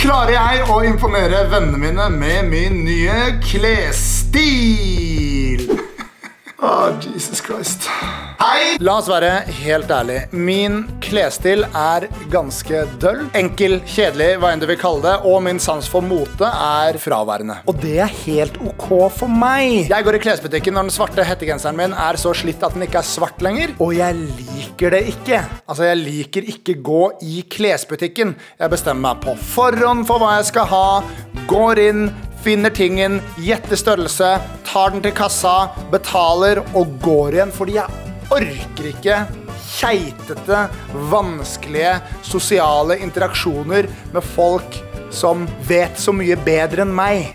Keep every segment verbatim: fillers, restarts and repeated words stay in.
klarer jeg å imponere vennene mine med min nye klesstil. Åh, oh, Jesus Christ. Hei! La oss være helt ærlig. Min klesstil er ganske døll, enkel, kjedelig, hva enn du vil kalle det, og min sans for mote er fraværende. Og det er helt ok for meg. Jeg går i klesbutikken når den svarte hettegenseren min er så slitt at den ikke er svart lenger, og jeg liker det ikke. Altså, jeg liker ikke gå i klesbutikken. Jeg bestemmer meg på forhånd for hva jeg skal ha, går inn, finner tingen, gjetter størrelse, tar den til kassa, betaler og går igjen, fordi jeg orker ikke keitete, vanskelige, sosiale interaksjoner med folk som vet så mye bedre enn meg.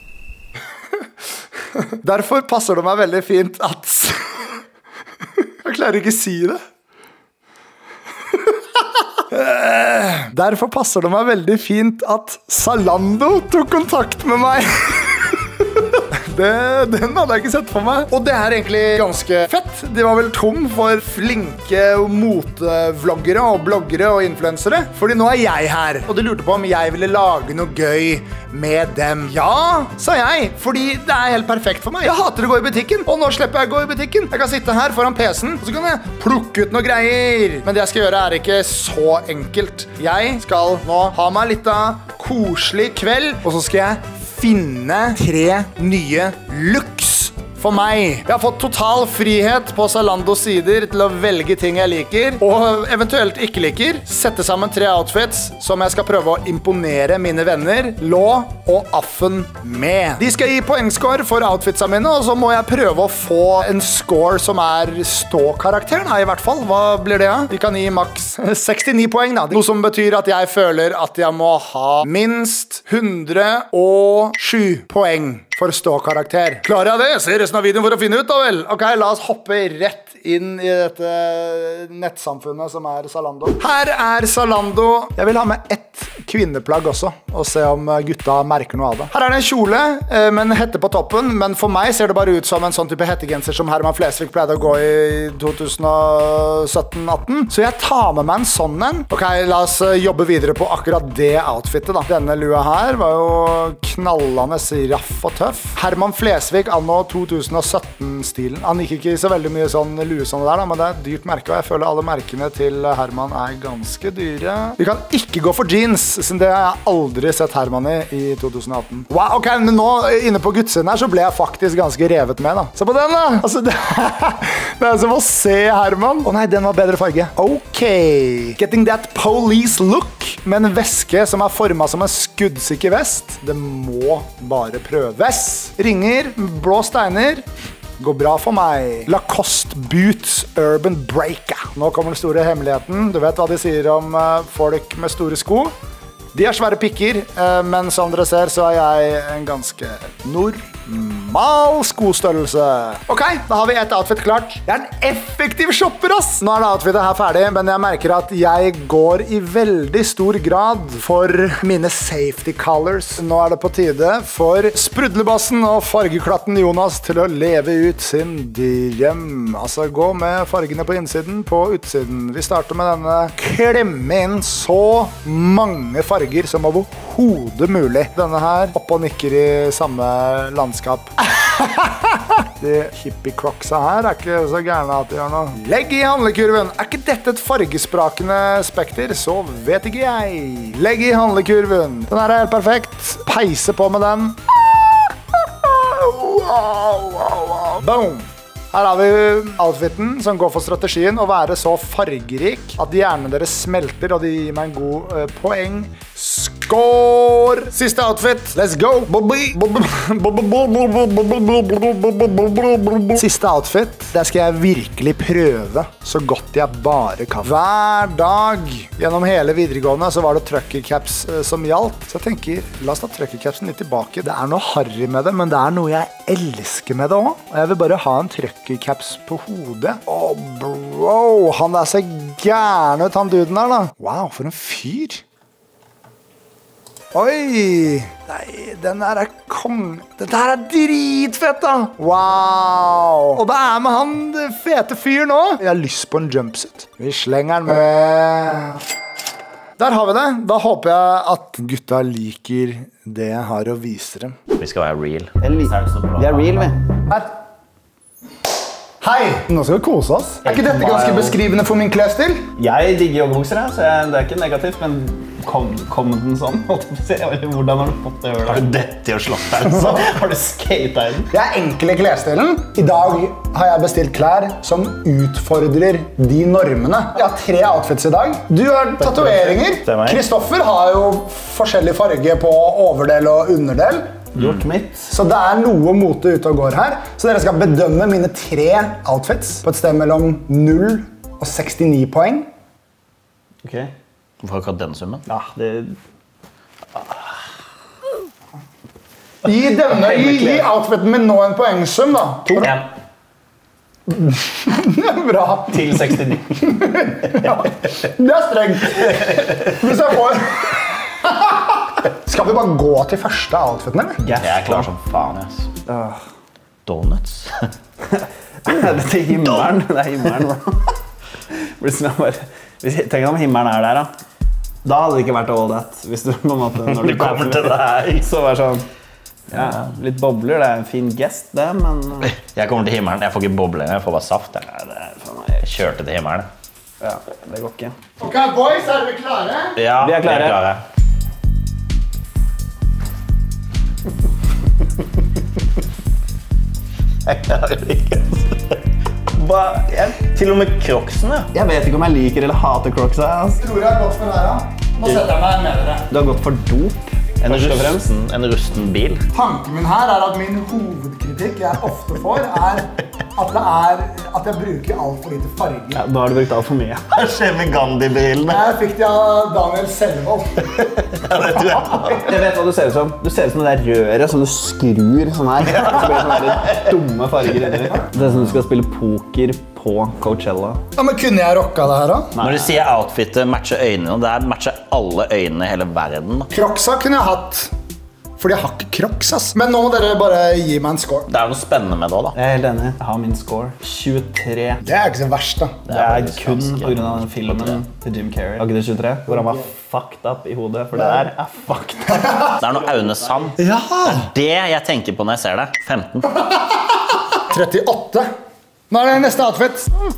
Derfor passer det meg veldig fint at... Jeg klarer ikke å si det. Derfor passer det meg veldig fint at Zalando tok kontakt med meg. Det, den hadde jeg ikke sett for meg. Og det er egentlig ganske fett. De var vel tom for flinke motevloggere og bloggere og influensere. Fordi nå er jeg her, og de lurte på om jeg ville lage noe gøy med dem. Ja, sa jeg, fordi det er helt perfekt for meg. Jeg hater å gå i butikken, og nå slipper jeg å gå i butikken. Jeg kan sitte her foran P C-en, og så kan jeg plukke ut noe greier. Men det jeg skal gjøre er ikke så enkelt. Jeg skal nå ha meg litt av koselig kveld, og så skal jeg finne tre nye looks for meg. Jeg har fått total frihet på Zalandos sider til å velge ting jeg liker, og eventuelt ikke liker. Sette sammen tre outfits som jeg skal prøve å imponere mine venner, Lå og Affen med. De skal gi poengscore for outfitsa mine, og så må jeg prøve å få en score som er stå-karakteren, i hvert fall. Hva blir det, da? Vi kan gi maks sekstini poeng, da. Noe som betyr at jeg føler at jeg må ha minst hundre og sju poeng for stå-karakter. Klarer jeg det? Se resten av videoen for å finne ut, da vel. Ok, la oss hoppe rett inn i dette nettsamfunnet som er Zalando. Her er Zalando. Jeg vil ha med ett kvinneplagg også, og se om gutta merker noe av det. Her er det en kjole med en hette på toppen, men for meg ser det bare ut som en sånn type hettegenser som Herman Flesvig pleide å gå i to tusen sytten atten. Så jeg tar med meg en sånn en. Ok, la oss jobbe videre på akkurat det outfitet da. Denne lua her var jo knallende raff og tøff. Herman Flesvig anno to tusen sytten-stilen. Han gikk ikke så veldig mye sånn lue sånn der da, men det er et dyrt merke, og jeg føler alle merkene til Herman er ganske dyre. Vi kan ikke gå for jeans, siden det har jeg aldri sett Herman i i to tusen atten. Wow, ok, men nå inne på guttsiden her så ble jeg faktisk ganske revet med da. Se på den da! Altså, det, det er som å se Herman. Å nei, den var bedre farge. Ok. Getting that police look med en veske som er formet som en skuddsikker vest. Det må bare prøves. Ringer, blå steiner. Går bra for meg. Lacoste Boots Urban Breaker. Nå kommer den store hemmeligheten. Du vet hva de sier om folk med store sko? De har svære pikker, men som dere ser så er jeg en ganske normal skostørrelse. Ok, da har vi et outfit klart. Jeg er en effektiv shopper, ass! Nå er det outfitet her ferdig, men jeg merker at jeg går i veldig stor grad for mine safety colors. Nå er det på tide for sprudlebassen og fargeklatten Jonas til å leve ut sin drøm. Altså, gå med fargene på innsiden på utsiden. Vi starter med denne. Klemme inn så mange farger som overhodet mulig. Denne her oppe og nikker i samme landskap. De hippie-crocsa her er ikke så gærne at de gjør noe. Legg i handlekurven. Er ikke dette et fargesprakende spekter? Så vet ikke jeg. Legg i handlekurven. Den her er helt perfekt. Peise på med den. Boom. Her har vi outfiten som går for strategien å være så fargerik at hjernene deres smelter, og de gir meg en god uh, poeng. Score! Siste outfit. Let's go! Siste outfit. Der skal jeg virkelig prøve så godt jeg bare kan. Hver dag gjennom hele videregående så var det truckercaps uh, som gjaldt. Så jeg tenker, la oss ta truckercapsen litt tilbake. Det er noe harry med det, men det er noe jeg elsker med det også. Og jeg vil bare ha en truckercaps på hodet. Åh, oh, bro, han er så gærne ut, han duden her da. Wow, for en fyr. Oi, nei, den her er kong. Dette her er dritfett da. Wow. Og det er med han fete fyr nå. Jeg har lyst på en jumpsuit. Vi slenger den med. Der har vi det. Da håper jeg at gutta liker det jeg har å vise dem. Vi skal være real. Vi er real, vi. Her. Hei! Nå skal vi kose oss. Er ikke dette ganske beskrivende for min klesstil? Jeg digger joggebukser, så jeg, det er ikke negativt, men kom, kom den sånn? Hvordan har du fått det å gjøre? Har du dette i å slått deg? Så har du skatet den? Jeg er enkel i klesstilen. I dag har jeg bestilt klær som utfordrer de normene. Jeg har tre outfits i dag. Du har tatoveringer. Kristoffer har jo forskjellig farge på overdel og underdel. Gjort mitt. Så det er noe mote ute og går her. Så dere skal bedømme mine tre outfits på et sted mellom null og sekstini poeng. Ok. Hvorfor akkurat den summen? Ja, det... Gi denne, gi, gi outfiten min nå en poengsum da. To. Ja. Bra. Til sekstini. Ja, det er strengt. Hvis jeg får... Skal vi bare gå til første outfiten, eller? Jeg er klar som faen, yes. Uh. Donuts? Det er himmelen. Det er himmelen, bro. Tenk om himmelen er der, da. Da hadde det ikke vært all that. Hvis du på en måte... Når du kommer til det her. Så var det sånn... Ja, litt bobler. Det er en fin gest, det, men... Jeg kommer til himmelen. Jeg får ikke bobler, jeg får bare saft. Jeg kjørte til himmelen. Ja, det går ikke. Ok, boys, er dere klare? Ja, vi er klare. Vi er klare. Jeg klarer ikke. Hva? Jeg, til og med crocsene. Jeg vet ikke om jeg liker eller hater crocsene. Altså. Tror jeg har gått for det her, da. Nå setter jeg meg med dere. Du har gått for dop. En rusten, en rusten bil. Tanken min her er at min hovedkritikk jeg ofte får er at, det er, at jeg bruker alt for lite farge. Ja, da har du brukt alt for mye. Hva skjer med Gandhi-bilene? Jeg fikk det av Daniel Selvold. Ja, det tror jeg. Jeg vet hva du ser ut som. Du ser ut som det der røret som du skrur sånn her. Så blir det sånne der dumme farger inni. Det er som du skal spille poker på Coachella. Ja, men kunne jeg rocka det her da? Når du sier outfitet matcher øynene, det er matcher alle øynene i hele verden. Crocsa kunne jeg hatt, fordi jeg har ikke crocs, ass. Men nå må dere bare gi meg en score. Det er noe spennende med det også, da. Jeg er helt enig. Jeg har min score. tjuetre. Det er ikke så verst, da. Det er kun på grunn av den filmen til Jim Carrey. Har ikke det tjuetre? Hvor han var fucked up i hodet, for det der er fucked up. Det er noe Aune Sand. Ja! Det er det jeg tenker på når jeg ser det. femten. trettiåtte. Nå er det neste outfit.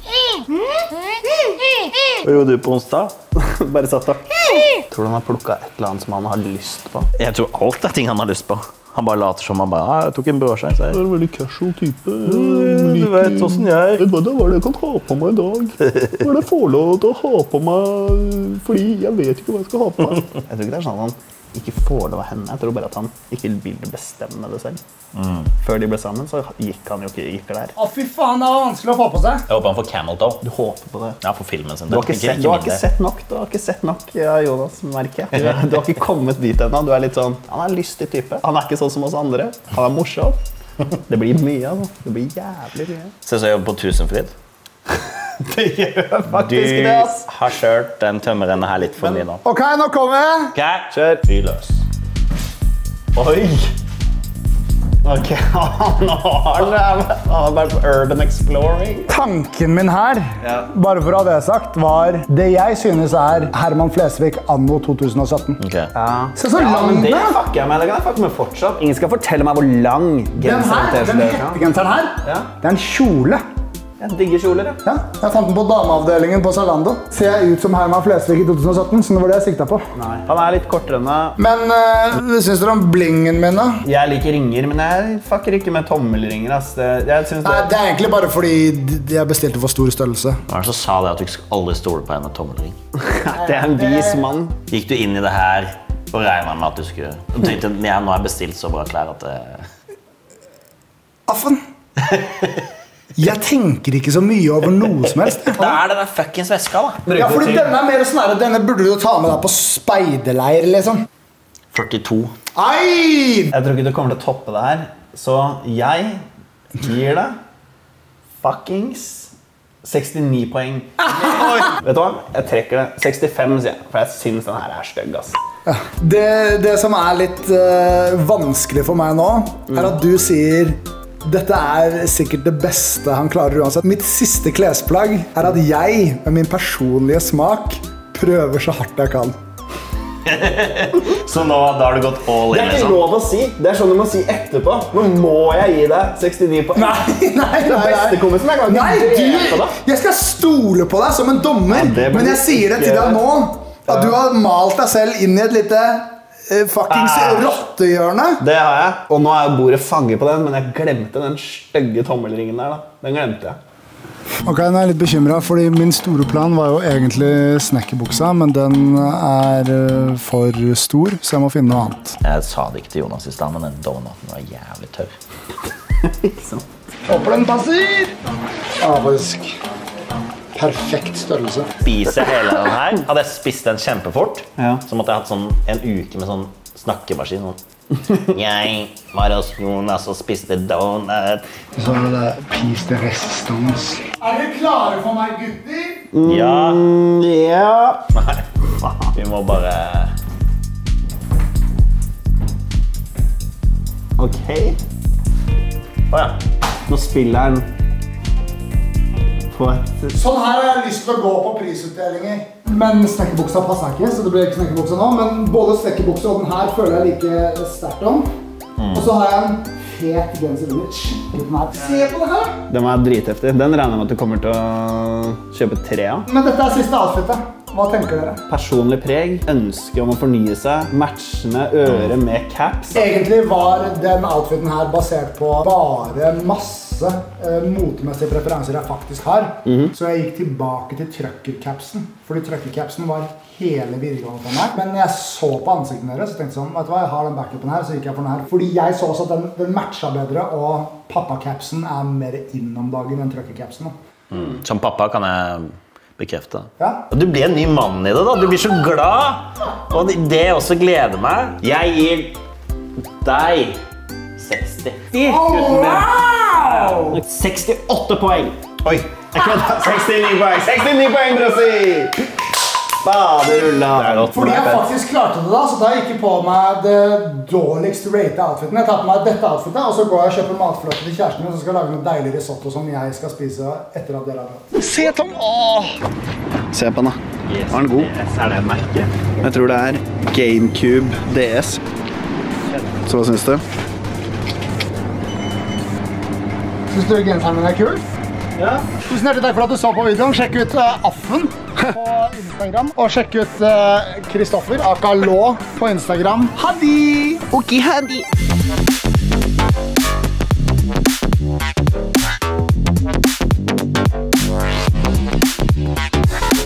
Hva gjorde du på onsdag? Bare satt og... Tror du han har plukket et eller annet som han har lyst på? Jeg tror alt er ting han har lyst på. Han bare later som han bare, ah, jeg tok en brødskjeng. Det er en veldig casual type. Du vet hvordan jeg er. Hva er det jeg kan ha på meg i dag? Hva er det jeg får lov til å ha på meg? Fordi jeg vet ikke hva jeg skal ha på meg. Jeg tror ikke det er sånn at han ikke får lov av henne. Jeg tror bare at han ikke vil bestemme det selv. Mm. Før de ble sammen, så gikk han jo ikke i klær. Å, fy faen, det var vanskelig å få på seg. Jeg håper han får camel toe. Du håper på det. Ja, for filmen sin. Du har ikke, sett, du har ikke sett nok, du har ikke sett nok, ja, Jonas, merker jeg. Du, du har ikke kommet dit ennå. Du er litt sånn, han er lystig type. Han er ikke sånn som oss andre. Han er morsom. Det blir mye, altså. Det blir jævlig mye. Se så jeg jobber på Tusenfryd. Det gjør faktisk du det, ass. Du har kjørt den tømmerrennen her litt for mye nå. Ok, nå kommer jeg. Ok, kjør. Fy løs. Oi! Ok, nå har han vært på urban exploring. Tanken min her, Ja. bare for å ha det sagt, var det jeg synes er Herman Flesvig anno to tusen og sytten. Ok. Ja. Se så Ja, lang men det den er. fucker jeg med. Det kan jeg fucke med fortsatt. Ingen skal fortelle meg hvor lang Den genser her, til den T-skjorte er. hettegenseren her, Ja. det er en kjole. Jeg digger kjoler, ja. Ja, jeg fant den på dameavdelingen på Zalando. Ser jeg ut som Herman Flesvig i to tusen og sytten, så det var det jeg siktet på. Nei. Han er litt kortere enn meg. Men uh, hva synes dere om blingen min da? Jeg liker ringer, men jeg fucker ikke med tommelringer, ass. Det, jeg synes Nei, det... det er egentlig bare fordi de- jeg bestilte for stor størrelse. Hva er det som sa det at du ikke skal aldri stole på en med tommelring? det er en vis mann. Gikk du inn i det her og regnet med at du skulle... Du tenkte, ja, nå har jeg bestilt så bra klær at det... Affen! Jeg tenker ikke så mye over noe som helst. Da er det den fuckings veska, da. Ja, fordi denne er mer sånn her, denne burde du ta med deg på speiderleir, liksom. førtito. Ai! Jeg tror ikke du kommer til å toppe det her, så jeg gir det fuckings sekstini poeng. Vet du hva? Jeg trekker det. sekstifem, sier jeg, for jeg synes den her er stygg, ass. Det, det som er litt uh, vanskelig for meg nå, er at du sier dette er sikkert det beste han klarer uansett. Mitt siste klesplagg er at jeg, med min personlige smak, prøver så hardt jeg kan. Så nå da har du gått all Det in, er ikke liksom? lov å si. Det er sånn du må si etterpå. Nå må jeg gi deg sekstini poeng. Nei, nei, Det nei, beste nei. kompisen jeg kan Nei, drepe du, deg. jeg skal stole på deg som en dommer, Ja, det blir men jeg sier det til ikke- deg nå, at du har malt deg selv inn i et lite eh, fuckings Ah. rottehjørne. Det har jeg. Og nå er jo bordet fanget på den, men jeg glemte den stygge tommelringen der. da. Den glemte jeg. Ok, nå er jeg litt bekymret, fordi min store plan var jo egentlig snekkerbuksa, men den er eh, for stor, så jeg må finne noe annet. Jeg sa det ikke til Jonas i stedet, men den donaten var jævlig tørr. Håper den passer! Ja, faktisk. Perfekt størrelse. Spiser hele den her. Hadde jeg spist den kjempefort, Ja. så måtte jeg hatt sånn en uke med sånn snakkemaskin. Sånn. Jeg var hos Jonas og spiste donut. Så er det piece de resistance. Er dere klare for meg, gutter? Ja. Mm, ja. Nei, faen. Vi må bare... Ok. Åja. Nå spiller han på et... Sånn her har jeg lyst til å gå på prisutdelinger. Men snekkerbuksa passer ikke, så det blir ikke snekkerbuksa nå. Men både snekkerbuksa og den her føler jeg like sterkt om. Og så har jeg en fet genser under. Skikkelig den her. Se på det her! Den var dritheftig. Den regner jeg med at du kommer til å kjøpe tre av. Men dette er siste outfitet. Hva tenker dere? Personlig preg, ønske om å fornye seg, matchende øre med caps. Egentlig var den outfiten her basert på bare masse eh, motemessige preferanser jeg faktisk har. Så jeg gikk tilbake til trucker-capsen. Fordi trucker-capsen var hele videregående på meg. Men jeg så på ansiktene deres, så tenkte jeg sånn, vet du hva, jeg har den backupen her, så gikk jeg for den her. Fordi jeg så også at den, den matcha bedre, og pappa-capsen er mer inn om dagen enn trucker-capsen. Mm. Som pappa kan jeg bekrefte. Ja. Du blir en ny mann i det da. Du blir så glad. Og det også gleder meg. Jeg gir deg seksti. Wow! sekstiåtte poeng. Oi, jeg kødder. sekstini poeng. sekstini poeng, Brassi! Baderulla. Det er godt. Fordi jeg faktisk klarte det da, så da gikk jeg på meg det dårligst rated outfiten. Jeg tar på meg dette outfitet, og så går jeg og kjøper matfløte til kjæresten min, og så skal jeg lage noe deilig risotto som jeg skal spise etter at dere har dratt. Se, Tom! Åh! Se på den, da. Yes, Var den god? yes, er det merket? Jeg tror det er GameCube D S. Så hva syns du? Synes du genseren min er kul? Ja. Tusen hjertelig takk for at du så på videoen. Sjekk ut uh, Affen på Instagram, og sjekk ut Kristoffer, uh, aka Lå, på Instagram. Ha det! Ok, ha det!